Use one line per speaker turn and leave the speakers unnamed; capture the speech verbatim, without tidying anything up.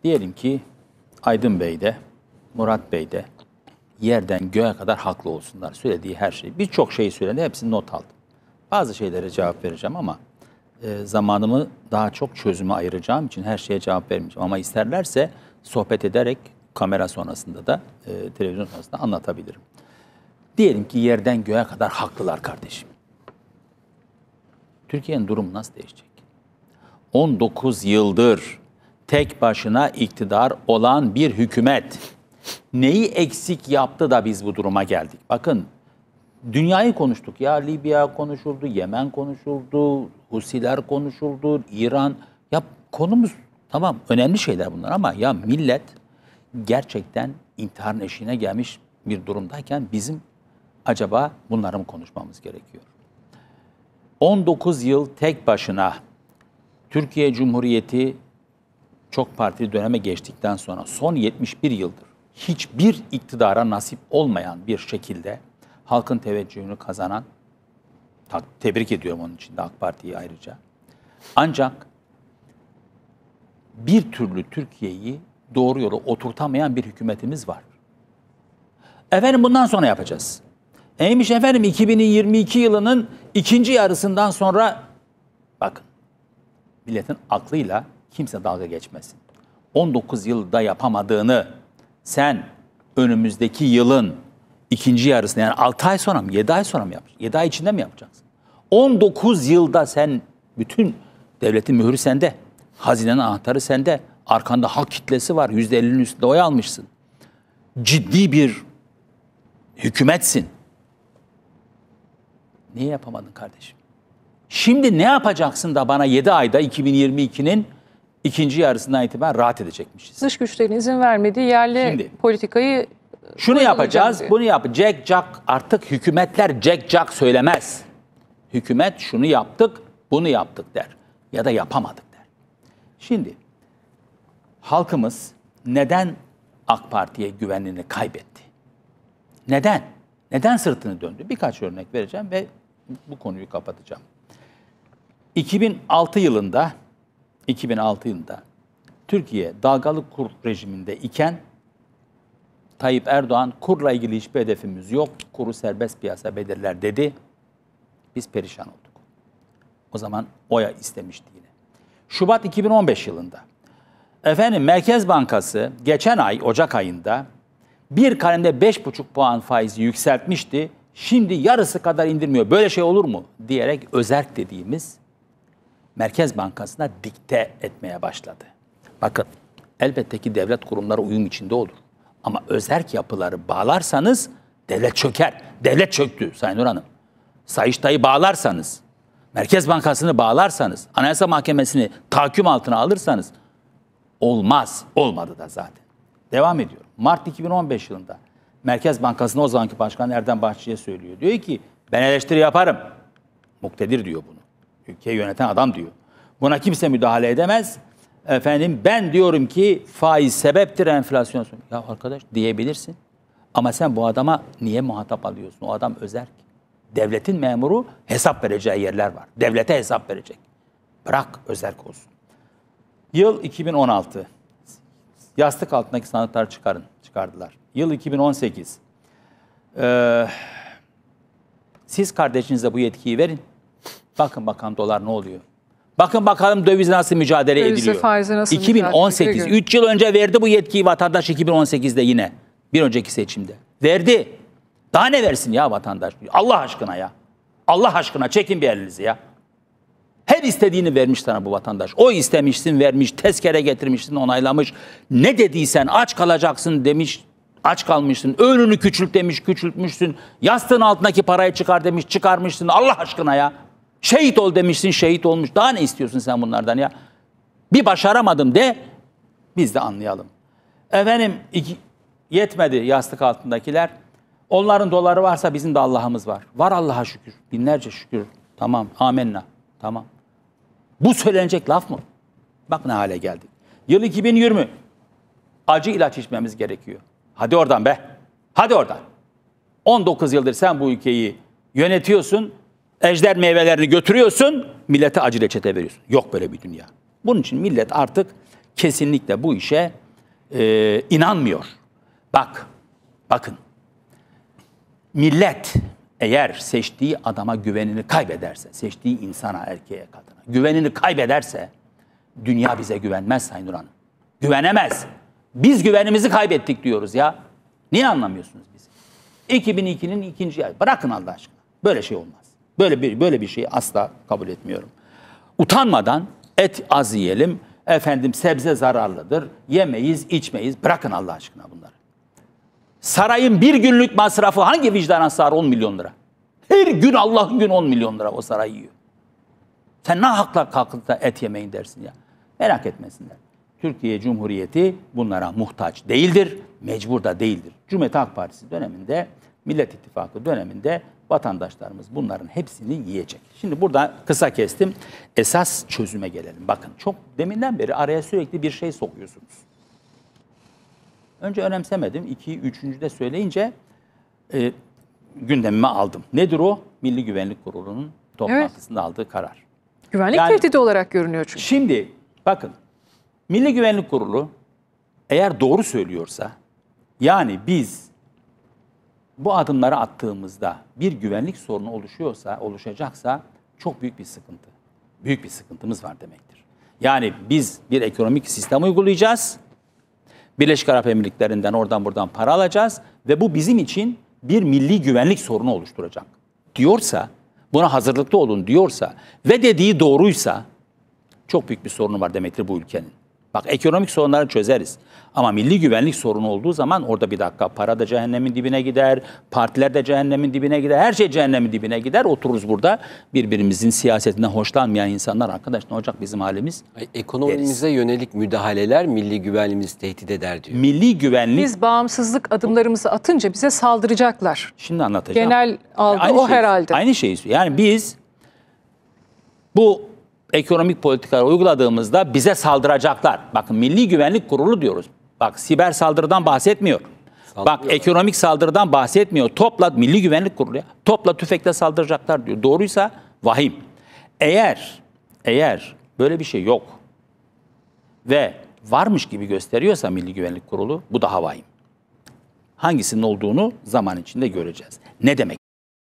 Diyelim ki Aydın Bey de, Murat Bey de yerden göğe kadar haklı olsunlar. Söylediği her şey. Birçok şeyi söyledi. Hepsini not aldım. Bazı şeylere cevap vereceğim ama e, zamanımı daha çok çözüme ayıracağım için her şeye cevap vermeyeceğim. Ama isterlerse sohbet ederek kamera sonrasında da e, televizyon sonrasında anlatabilirim. Diyelim ki yerden göğe kadar haklılar kardeşim. Türkiye'nin durumu nasıl değişecek? on dokuz yıldır tek başına iktidar olan bir hükümet neyi eksik yaptı da biz bu duruma geldik? Bakın, dünyayı konuştuk ya, Libya konuşuldu, Yemen konuşuldu, Husiler konuşuldu, İran. Ya konumuz tamam, önemli şeyler bunlar ama ya millet gerçekten intiharın eşiğine gelmiş bir durumdayken bizim acaba bunları mı konuşmamız gerekiyor? on dokuz yıl tek başına Türkiye Cumhuriyeti çok partili döneme geçtikten sonra son yetmiş bir yıldır hiçbir iktidara nasip olmayan bir şekilde halkın teveccühünü kazanan, tebrik ediyorum onun için de AK Parti'yi ayrıca. Ancak bir türlü Türkiye'yi doğru yola oturtamayan bir hükümetimiz var. Efendim bundan sonra yapacağız. Neymiş efendim iki bin yirmi iki yılının ikinci yarısından sonra bakın milletin aklıyla kimse dalga geçmesin. on dokuz yılda yapamadığını sen önümüzdeki yılın ikinci yarısında yani altı ay sonra mı yedi ay sonra mı yapacaksın? yedi ay içinde mi yapacaksın? on dokuz yılda sen bütün devletin mührü sende. Hazinenin anahtarı sende. Arkanda halk kitlesi var. yüzde ellinin üstünde oy almışsın. Ciddi bir hükümetsin. Niye yapamadın kardeşim? Şimdi ne yapacaksın da bana yedi ayda iki bin yirmi ikinin ikinci yarısından itibaren rahat edecekmişiz?
Dış güçlerin izin vermediği yerli Şimdi, politikayı
şunu yapacağız, diyor. Bunu yapacak. Jack, artık hükümetler Jack Jack söylemez. Hükümet şunu yaptık, bunu yaptık der. Ya da yapamadık der. Şimdi halkımız neden AK Parti'ye güvenini kaybetti? Neden? Neden sırtını döndü? Birkaç örnek vereceğim ve bu konuyu kapatacağım. iki bin altı yılında iki bin altı yılında Türkiye dalgalı kur rejiminde iken Tayyip Erdoğan kurla ilgili hiçbir hedefimiz yok, kuru serbest piyasa belirler dedi. Biz perişan olduk. O zaman oya istemişti yine. Şubat iki bin on beş yılında efendim Merkez Bankası geçen ay Ocak ayında bir kalemde beş buçuk puan faizi yükseltmişti. Şimdi yarısı kadar indirmiyor. Böyle şey olur mu? Diyerek özerk dediğimiz Merkez Bankası'na dikte etmeye başladı. Bakın elbette ki devlet kurumları uyum içinde olur. Ama özerk yapıları bağlarsanız devlet çöker. Devlet çöktü Sayın Nur Hanım. Sayıştay'ı bağlarsanız, Merkez Bankası'nı bağlarsanız, Anayasa Mahkemesi'ni tahakküm altına alırsanız olmaz. Olmadı da zaten. Devam ediyorum. Mart iki bin on beş yılında Merkez Bankası'na o zamanki Başkan Erdem Bahçeli'ye söylüyor. Diyor ki ben eleştiri yaparım. Muktedir diyor bunu. Ülkeyi yöneten adam diyor. Buna kimse müdahale edemez. Efendim ben diyorum ki faiz sebeptir enflasyon. Ya arkadaş diyebilirsin. Ama sen bu adama niye muhatap alıyorsun? O adam özerk. Devletin memuru hesap vereceği yerler var. Devlete hesap verecek. Bırak özerk olsun. Yıl iki bin on altı. Yastık altındaki sandıkları çıkarın. Çıkardılar. Yıl iki bin on sekiz. Ee, siz kardeşinize bu yetkiyi verin. Bakın bakalım dolar ne oluyor? Bakın bakalım döviz nasıl mücadele
Döviz
ediliyor?
faizi nasıl
iki bin on sekiz. üç yıl önce verdi bu yetkiyi vatandaş iki bin on sekizde yine. Bir önceki seçimde. Verdi. Daha ne versin ya vatandaş? Allah aşkına ya. Allah aşkına çekin bir elinizi ya. Her istediğini vermiş sana bu vatandaş. O istemişsin, vermiş, tezkere getirmişsin, onaylamış. Ne dediysen aç kalacaksın demiş, aç kalmışsın. Önünü küçült demiş, küçültmüşsün. Yastığın altındaki parayı çıkar demiş, çıkarmışsın. Allah aşkına ya. Şehit ol demişsin, şehit olmuş. Daha ne istiyorsun sen bunlardan ya? Bir başaramadım de, biz de anlayalım. Efendim, iki, yetmedi yastık altındakiler. Onların doları varsa bizim de Allah'ımız var. Var Allah'a şükür. Binlerce şükür. Tamam, amenna. Tamam. Bu söylenecek laf mı? Bak ne hale geldik. Yıl iki bin yirmi. Acı ilaç içmemiz gerekiyor. Hadi oradan be. Hadi oradan. on dokuz yıldır sen bu ülkeyi yönetiyorsun. Ejder meyvelerini götürüyorsun. Millete acı reçete veriyorsun. Yok böyle bir dünya. Bunun için millet artık kesinlikle bu işe e, inanmıyor. Bak, bakın. Millet eğer seçtiği adama güvenini kaybederse, seçtiği insana, erkeğe, kadına güvenini kaybederse dünya bize güvenmez Sayın Nur Hanım. Güvenemez. Biz güvenimizi kaybettik diyoruz ya. Niye anlamıyorsunuz bizi? iki bin ikinin ikinci ay. Bırakın Allah aşkına. Böyle şey olmaz. Böyle bir böyle bir şeyi asla kabul etmiyorum. Utanmadan et az yiyelim, efendim sebze zararlıdır, yemeyiz, içmeyiz. Bırakın Allah aşkına bunları. Sarayın bir günlük masrafı hangi vicdana sığar? on milyon lira. Her gün Allah'ın gün on milyon lira o saray yiyor. Sen ne hakla kalkıp da et yemeyin dersin ya. Merak etmesinler. Türkiye Cumhuriyeti bunlara muhtaç değildir, mecbur da değildir. Cumhuriyet Halk Partisi döneminde, Millet İttifakı döneminde vatandaşlarımız bunların hepsini yiyecek. Şimdi burada kısa kestim. Esas çözüme gelelim. Bakın çok deminden beri araya sürekli bir şey sokuyorsunuz. Önce önemsemedim. İki, üçüncü de söyleyince e, gündemime aldım. Nedir o? Milli Güvenlik Kurulu'nun toplantısında evet. aldığı karar.
Güvenlik yani, tehdidi olarak görünüyor çünkü.
Şimdi bakın Milli Güvenlik Kurulu eğer doğru söylüyorsa, yani biz bu adımları attığımızda bir güvenlik sorunu oluşuyorsa, oluşacaksa çok büyük bir sıkıntı. Büyük bir sıkıntımız var demektir. Yani biz bir ekonomik sistem uygulayacağız. Birleşik Arap Emirlikleri'nden oradan buradan para alacağız ve bu bizim için bir milli güvenlik sorunu oluşturacak diyorsa, buna hazırlıklı olun diyorsa ve dediği doğruysa çok büyük bir sorunu var demektir bu ülkenin. Bak ekonomik sorunları çözeriz. Ama milli güvenlik sorunu olduğu zaman orada bir dakika para da cehennemin dibine gider, partiler de cehennemin dibine gider, her şey cehennemin dibine gider. Otururuz burada birbirimizin siyasetinden hoşlanmayan insanlar arkadaş ne olacak bizim halimiz?
Ekonomimize deriz. Yönelik müdahaleler milli güvenliğimizi tehdit eder diyor.
Milli güvenlik...
Biz bağımsızlık adımlarımızı atınca bize saldıracaklar.
Şimdi anlatacağım.
Genel algı
aynı
o
şey,
herhalde.
Aynı şeyi yani biz bu ekonomik politikaları uyguladığımızda bize saldıracaklar. Bakın Milli Güvenlik Kurulu diyoruz. Bak siber saldırıdan bahsetmiyor. Bak ekonomik saldırıdan bahsetmiyor. Topla Milli Güvenlik Kurulu ya. Topla tüfekle saldıracaklar diyor. Doğruysa vahim. Eğer eğer böyle bir şey yok ve varmış gibi gösteriyorsa Milli Güvenlik Kurulu bu daha vahim. Hangisinin olduğunu zaman içinde göreceğiz. Ne demek?